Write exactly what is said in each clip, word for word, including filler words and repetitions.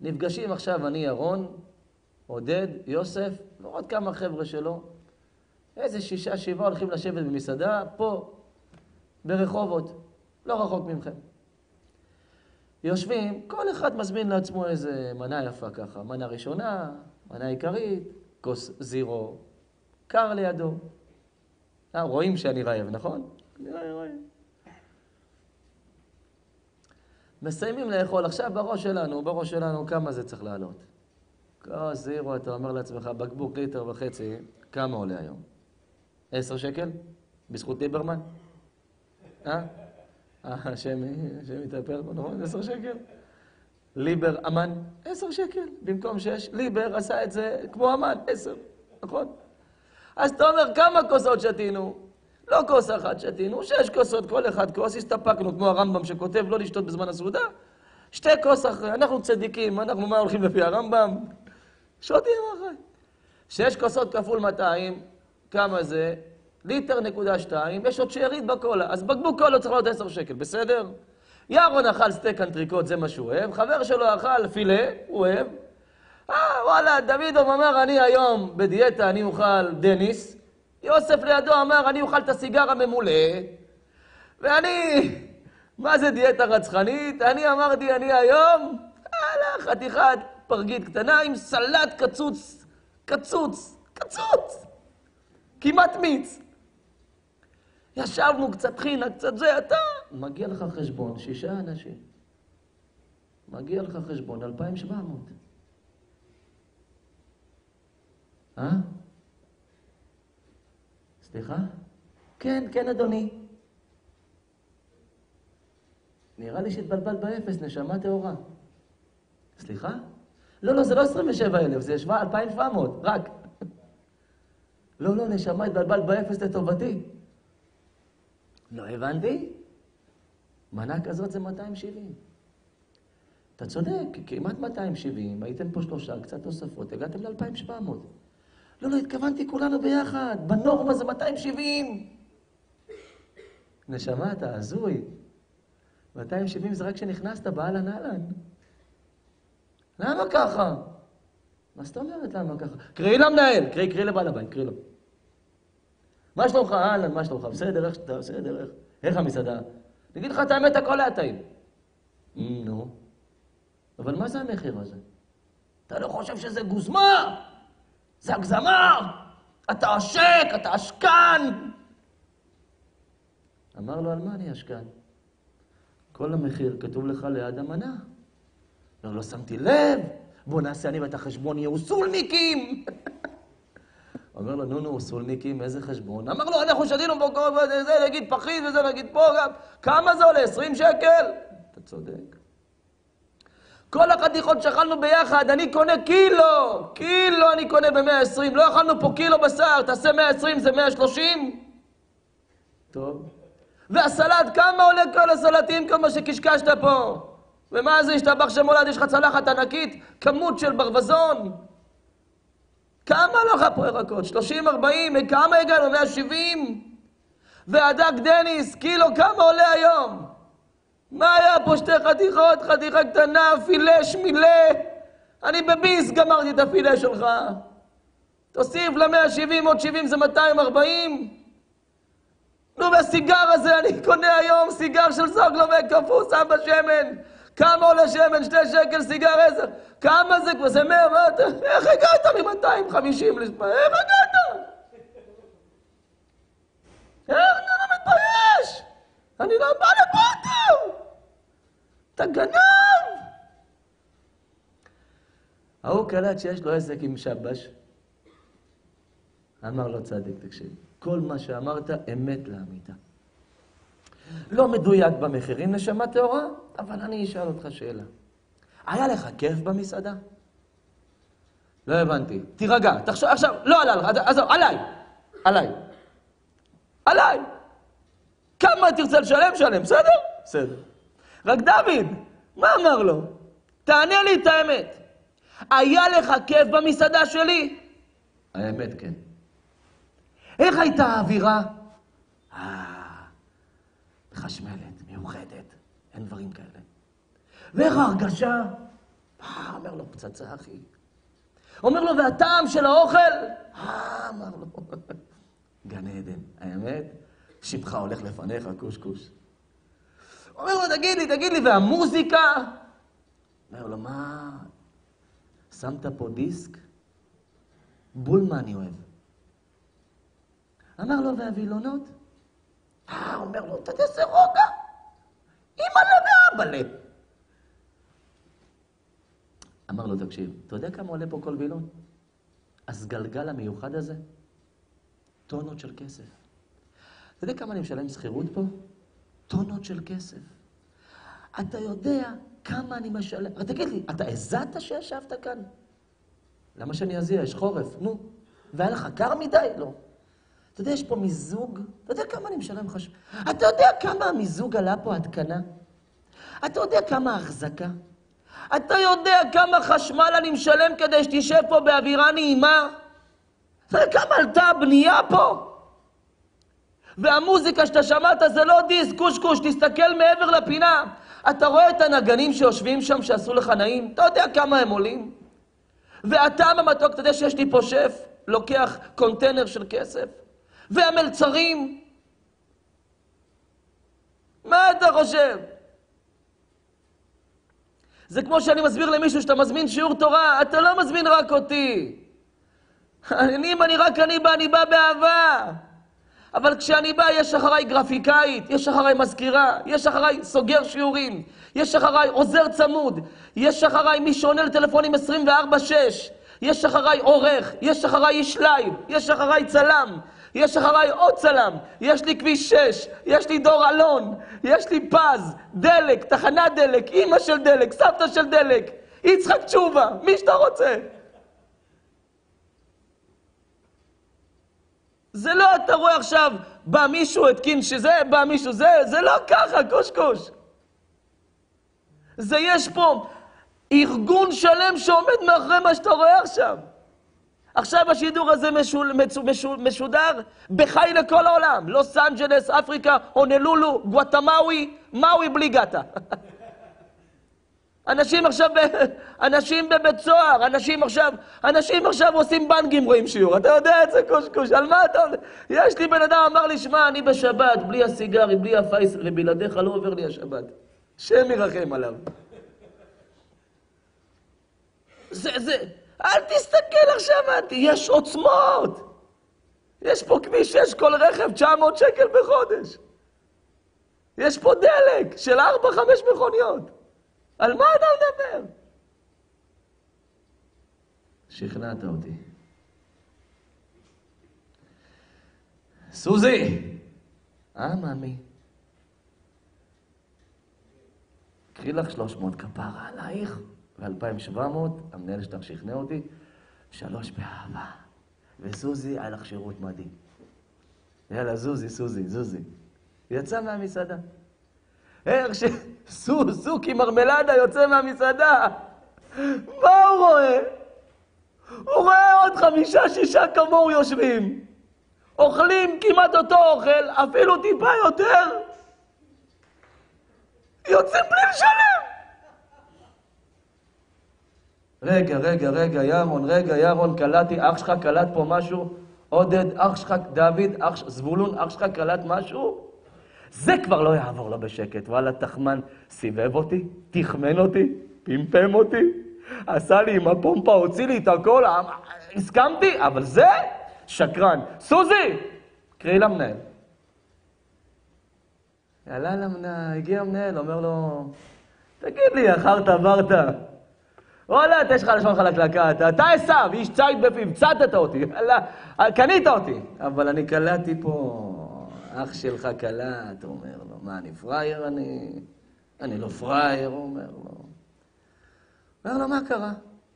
נפגשים עכשיו אני, ירון, עודד, יוסף, ועוד כמה חבר'ה שלו. איזה שישה, שבעה הולכים לשבת במסעדה, פה, ברחובות, לא רחוק ממכם. יושבים, כל אחד מזמין לעצמו איזה מנה יפה ככה. מנה ראשונה, מנה עיקרית, כוס זירו, קר לידו. אה, רואים שאני רעב, נכון? אני רעב. מסיימים לאכול. עכשיו בראש שלנו, בראש שלנו כמה זה צריך לעלות. כוס זירו, אתה אומר לעצמך, בקבוק ליטר וחצי, כמה עולה היום? עשר שקל? בזכות ליברמן? אה? אה, שם יטפל בו, נכון? עשר שקל? ליבר אמן, עשר שקל. במקום שש, ליבר עשה את זה כמו אמן, עשר, נכון? אז אתה אומר, כמה כוסות שתינו? לא כוס אחת שתינו, שש כוסות, כל אחד כוס, הסתפקנו, כמו הרמב"ם שכותב, לא לשתות בזמן הסעודה. שתי כוס אחרי, אנחנו צדיקים, אנחנו מה הולכים לפי הרמב"ם? שותים אחרי. שש כוסות כפול מאתיים, כמה זה? ליטר נקודה שתיים, יש עוד שארית בקולה, אז בקבוק קולה צריך להיות עשר שקל, בסדר? ירון אכל סטייק אנטריקוט, זה מה שהוא אוהב, חבר שלו אכל פילה, הוא אוהב. אה, וואלה, דוידוב אמר, אני היום בדיאטה, אני אוכל דניס. יוסף לידו אמר, אני אוכל את הסיגר הממולא. ואני, מה זה דיאטה רצחנית? אני אמרתי, אני היום, הלאה, חתיכת פרגית קטנה עם סלט קצוץ, קצוץ, קצוץ. כמעט מיץ. ישבנו קצת חינה, קצת זה, אתה... מגיע לך חשבון, שישה אנשים. מגיע לך חשבון, אלפיים ושבע מאות. אה? סליחה? כן, כן, אדוני. נראה לי שהתבלבל באפס, נשמה טהורה. סליחה? לא, לא, זה לא עשרים ושבע אלף, זה אלפיים ושבע מאות, רק. לא, לא, נשמה, התבלבל באפס לטובתי. לא הבנתי? מנה כזאת זה מאתיים שבעים. אתה צודק, כמעט מאתיים שבעים, הייתם פה שלושה, קצת תוספות, הגעתם ל-אלפיים ושבע מאות. לא, לא, התכוונתי כולנו ביחד, בנורמה זה מאתיים שבעים. נשמה, אתה הזוי. מאתיים שבעים זה רק כשנכנסת, באהלן אהלן. למה ככה? מה זאת אומרת, למה ככה? קראי למנהל, קראי, קראי לבעל הבית, קראי לו. מה שלומך, אהלן, מה שלומך? בסדר, איך שאתה, בסדר, איך? איך המסעדה? נגיד לך את האמת, הכל היה טעים. נו. אבל מה זה המחיר הזה? אתה לא חושב שזה גוזמה? זה הגזמה! אתה עשק, אתה עשקן! אמר לו, על מה אני עשקן? כל המחיר כתוב לך ליד המנה. לא, לא שמתי לב. בוא נעשה אני ואת החשבון, יהיו סולניקים! אומר לו, נו, נו, סולניקים, איזה חשבון? אמר לו, אנחנו שתינו פה, זה נגיד פחית וזה נגיד פה גם. כמה זה עולה? עשרים שקל? אתה צודק. כל החתיכות שאכלנו ביחד, אני קונה קילו. קילו אני קונה ב-מאה ועשרים. לא אכלנו פה קילו בשר, תעשה מאה ועשרים, זה מאה ושלושים. טוב. והסלט, כמה עולה כל הסלטים, כל מה שקשקשת פה? ומה זה, השתבח שמולד, יש לך צלחת ענקית, כמות של ברווזון. כמה לך פה ירקות? שלושים, ארבעים, כמה הגענו? מאה ושבעים. והדג דניס, קילו, כמה עולה היום? מה היה פה? שתי חתיכות, חתיכה קטנה, פילה, שמילה. אני בביס גמרתי את הפילה שלך. תוסיף ל-מאה ושבעים, עוד שבעים זה מאתיים וארבעים. נו, והסיגר הזה, אני קונה היום סיגר של סוגלובק כפוס, אבא שמן. כמה עולה שמן? שתי שקל סיגר עשר. כמה זה כבר? זה מאה, מה אתה? איך הגעת מ-מאתיים וחמישים לספר? איך הגעת? איך אתה לא מתבייש? אני לא בא לפה. אתה גנב! ההוא קלט שיש לו עסק עם שבש. אמר לו צדיק, תקשיב, כל מה שאמרת אמת לאמיתה. לא מדויק במחירים נשמה טהורה, אבל אני אשאל אותך שאלה. היה לך כיף במסעדה? לא הבנתי. תירגע, תחשוב, עכשיו, לא עלה לך, עזוב, עליי, עליי. עליי. כמה תרצה לשלם? שלם, בסדר? בסדר. רק דוד, מה אמר לו? תענה לי את האמת. היה לך כיף במסעדה שלי? האמת, כן. איך הייתה האווירה? אה, מחשמלת, מיוחדת, אין דברים כאלה. ואיך ההרגשה? אה, אומר לו, פצצה, אחי. אומר לו, והטעם של האוכל? אה, אמר לו, גן עדן. האמת, שבחה הולך לפניך, קוש קוש. אומר לו, תגיד לי, תגיד לי, והמוזיקה? אומר לו, מה? שמת פה דיסק? בול מה אני אוהב. אמר לו, והווילונות? אה, אומר לו, אתה תעשה רוגע. אמא לה ואבא לה. אמר לו, תקשיב, אתה יודע כמה עולה פה כל וילון? הסגלגל המיוחד הזה? טונות של כסף. אתה יודע כמה אני משלם שכירות פה? טונות של כסף. אתה יודע כמה אני משלם... תגיד לי, אתה הזעת שישבת כאן? למה שאני אזיע? יש חורף, נו. והיה לך קר מדי? לא. אתה יודע, יש פה מיזוג? אתה יודע כמה אני משלם חשב? אתה יודע כמה המיזוג עלה פה התקנה? אתה יודע כמה החזקה? אתה יודע כמה חשמל אני משלם כדי שתשב פה באווירה נעימה? אתה יודע כמה עלתה הבנייה פה? והמוזיקה שאתה שמעת זה לא דיסק, קוש קוש, תסתכל מעבר לפינה. אתה רואה את הנגנים שיושבים שם שעשו לך נעים? אתה יודע כמה הם עולים? והטעם המתוק, אתה יודע שיש לי פה שף, לוקח קונטיינר של כסף? והמלצרים? מה אתה חושב? זה כמו שאני מסביר למישהו שאתה מזמין שיעור תורה, אתה לא מזמין רק אותי. אני, אם אני רק אני בא, אני בא באהבה. אבל כשאני בא, יש אחריי גרפיקאית, יש אחריי מזכירה, יש אחריי סוגר שיעורים, יש אחריי עוזר צמוד, יש אחריי מי שעונה לטלפונים עשרים וארבע שש, יש אחריי עורך, יש אחריי איש לייב, יש אחריי צלם, יש אחריי עוד צלם, יש לי כביש שש, יש לי דור אלון, יש לי פז, דלק, תחנת דלק, אמא של דלק, סבתא של דלק, יצחק תשובה, מי שאתה רוצה. זה לא, אתה רואה עכשיו, בא מישהו התקין שזה, בא מישהו זה, זה לא ככה, קוש קוש. זה יש פה ארגון שלם שעומד מאחורי מה שאתה רואה עכשיו. עכשיו השידור הזה משול, משול, משול, משודר בחי לכל העולם. לוס אנג'לס, אפריקה, הונלולו, גואטמאווי, מאווי בלי גטה. אנשים עכשיו, ב... אנשים בבית סוהר, אנשים עכשיו, אנשים עכשיו עושים בנגים רואים שיעור. אתה יודע את זה קוש קוש, על מה אתה... יש לי בן אדם אמר לי, שמע, אני בשבת, בלי הסיגרי, בלי הפייס, ובלעדיך לא עובר לי השבת. שם ירחם עליו. זה, זה, אל תסתכל עכשיו, יש עוצמות. יש פה כביש, יש כל רכב, תשע מאות שקל בחודש. יש פה דלק של ארבע, חמש מכוניות. על מה אתה מדבר? שכנעת אותי. סוזי! אה, מאמי? קחי לך שלוש מאות כפרה עלייך, ו-אלפיים ושבע מאות, המנהל שלך שכנע אותי, שלוש באהבה. וסוזי, היה לך שירות מדהים. יאללה, זוזי, סוזי, זוזי. יצא מהמסעדה. איך ש... סו, סוכי מרמלדה יוצא מהמסעדה. מה הוא רואה? הוא רואה עוד חמישה, שישה כמוהו יושבים. אוכלים כמעט אותו אוכל, אפילו טיפה יותר. יוצאים בלי לשלם. רגע, רגע, רגע, ירון, רגע, ירון, קלטתי, אח שלך קלט פה משהו? עודד, אח שלך, דוד, אח שלך, זבולון, אח שלך קלט משהו? זה כבר לא יעבור לו בשקט. וואלה, תחמן סיבב אותי, תחמן אותי, פימפם אותי, עשה לי עם הפומפה, הוציא לי את הכל, הסכמתי, אבל זה שקרן. סוזי! קראי למנהל. יאללה למנהל, הגיע המנהל, אומר לו, תגיד לי, אחרת עברת. וואלה, אתה יש לך לשון חלקלקה, אתה, אתה עשיו, איש צייד בפיו, צדת אותי, יאללה, קנית אותי. אבל אני קלטתי פה, אח שלך קלט, הוא אומר לו, מה, אני פרייר? אני, אני לא פרייר, הוא אומר לו. אומר לו, מה קרה?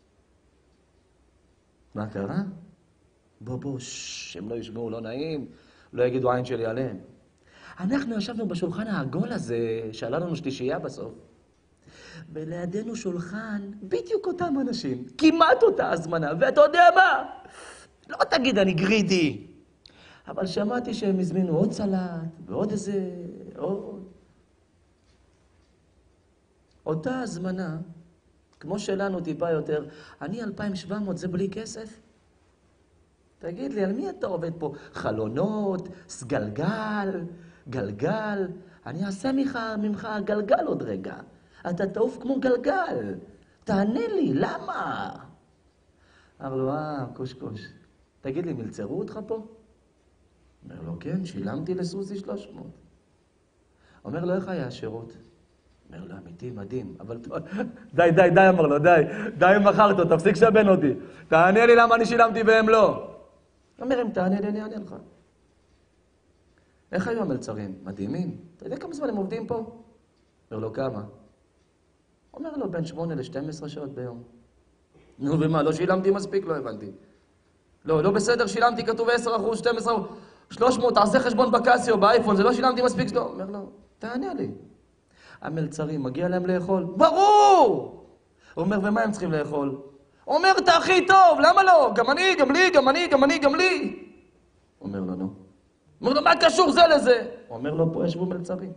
מה קרה? בוא, בוא, שהם לא ישמעו, לא נעים, לא יגידו עין שלי עליהם. אנחנו ישבנו בשולחן העגול הזה, שעלה לנו שלישייה בסוף. ולידינו שולחן בדיוק אותם אנשים, כמעט אותה הזמנה, ואתה יודע מה? לא תגיד אני גרידי, אבל שמעתי שהם הזמינו עוד סלט, ועוד איזה... עוד... אותה הזמנה כמו שלנו טיפה יותר, אני אלפיים ושבע מאות, זה בלי כסף? תגיד לי, על מי אתה עובד פה? חלונות, סגלגל, גלגל, אני אעשה ממך, ממך גלגל עוד רגע. אתה תעוף כמו גלגל. תענה לי, למה? אמר לו, אה, קושקוש, תגיד לי, מלצרו אותך פה? אומר לו, כן, שילמתי לסוסי שלוש מאות. אומר לו, איך היה השירות? אומר לו, אמיתי, מדהים, אבל... די, די, די, אמר לו, די, די מחרת, תפסיק שבן אותי. תענה לי למה אני שילמתי והם לא. אומר, אם תענה לי, אני אענה לך. איך היו המלצרים? מדהימים. אתה יודע כמה זמן הם עובדים פה? אומר לו, כמה? אומר לו, בין שמונה לשתים עשרה שעות ביום. נו, ומה, לא שילמתי מספיק? לא הבנתי. לא, לא בסדר, שילמתי, כתוב עשרה אחוז, שתים עשרה אחוז, שלוש מאות, תעשה חשבון בקסיו, באייפון, זה לא שילמתי מספיק? לא. אומר לו, תענה לי. המלצרים, מגיע להם לאכול? ברור! הוא אומר, ומה הם צריכים לאכול? אומר, אתה הכי טוב, למה לא? גם אני, גם לי, גם אני, גם אני, גם לי. אומר לו, נו. אומר לו, מה קשור זה לזה? הוא אומר לו, פה ישבו מלצרים.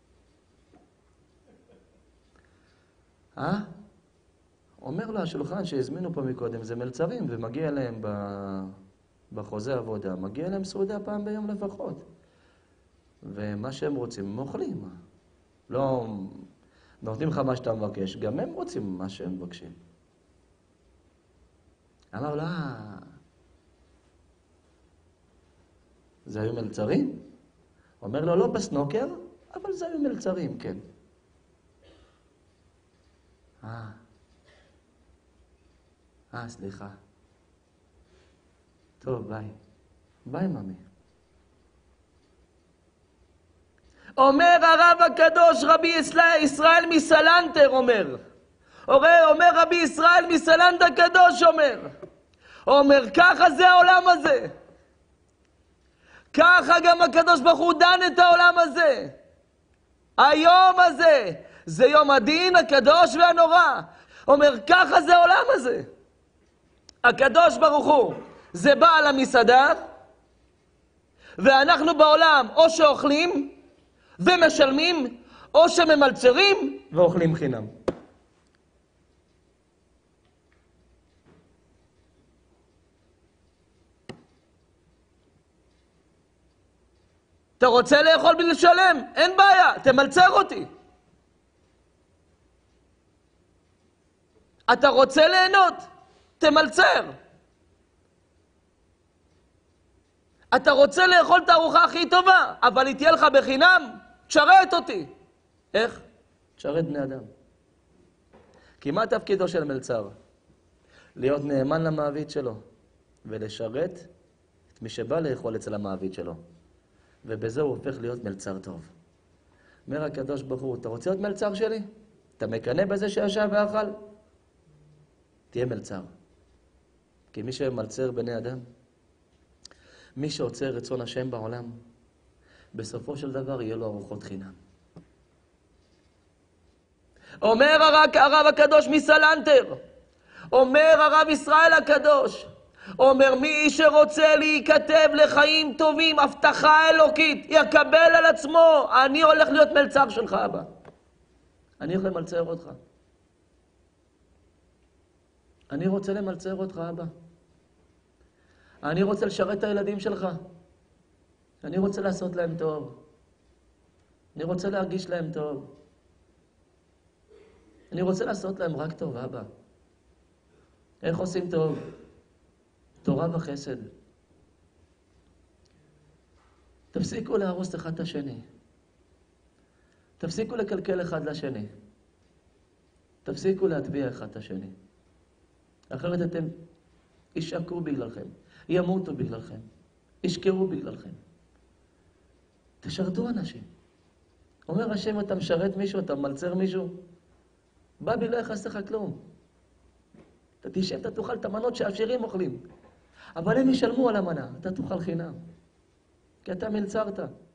אה? אומר לו, השולחן שהזמינו פה מקודם, זה מלצרים, ומגיע להם ב... בחוזה עבודה, מגיע להם סעודה פעם ביום לפחות. ומה שהם רוצים, הם אוכלים. לא נותנים לך מה שאתה מבקש, גם הם רוצים מה שהם מבקשים. אמר לו, אה, זה היו מלצרים? אומר לו, לא בסנוקר, אבל זה היו מלצרים, כן. אה, אה, סליחה. טוב, ביי. ביי, ממי. אומר הרב הקדוש, רבי ישראל מסלנטר, אומר. אומר רבי ישראל מסלנטר הקדוש, אומר. אומר, ככה זה העולם הזה. ככה גם הקדוש ברוך הוא דן את העולם הזה. היום הזה, זה יום הדין הקדוש והנורא. אומר, ככה זה העולם הזה. הקדוש ברוך הוא, זה בעל המסעדה, ואנחנו בעולם או שאוכלים ומשלמים, או שממלצרים ואוכלים חינם. אתה רוצה לאכול בלי לשלם? אין בעיה, תמלצר אותי. אתה רוצה ליהנות? תמלצר. אתה רוצה לאכול את הארוחה הכי טובה, אבל היא תהיה לך בחינם? תשרת אותי. איך? תשרת בני אדם. כי מה תפקידו של מלצר? להיות נאמן למעביד שלו, ולשרת את מי שבא לאכול אצל המעביד שלו. ובזה הוא הופך להיות מלצר טוב. אומר הקדוש ברוך הוא, אתה רוצה להיות מלצר שלי? אתה מקנא בזה שישב ואכל? תהיה מלצר. כי מי שמלצר בני אדם, מי שעוצר רצון השם בעולם, בסופו של דבר יהיה לו ארוחות חינם. אומר הרב הקדוש מסלנטר, אומר הרב ישראל הקדוש, אומר מי שרוצה להיכתב לחיים טובים, הבטחה אלוקית, יקבל על עצמו, אני הולך להיות מלצר שלך אבא. אני הולך למלצר אותך. אני רוצה למלצר אותך אבא. אני רוצה לשרת את הילדים שלך. אני רוצה לעשות להם טוב. אני רוצה להרגיש להם טוב. אני רוצה לעשות להם רק טוב, אבא. איך עושים טוב? תורה וחסד. תפסיקו להרוס אחד את השני. תפסיקו לקלקל אחד לשני. תפסיקו להטביע אחד את השני. אחרת אתם ישעקו בגללכם, ימותו בגללכם, ישקרו בגללכם. תשרתו אנשים. אומר השם, אתה משרת מישהו, אתה מלצר מישהו, בבי לא יחס לך כלום. אתה תשב, אתה תאכל את המנות שהעשירים אוכלים. אבל הם ישלמו על המנה, אתה תאכל חינם. כי אתה מלצרת.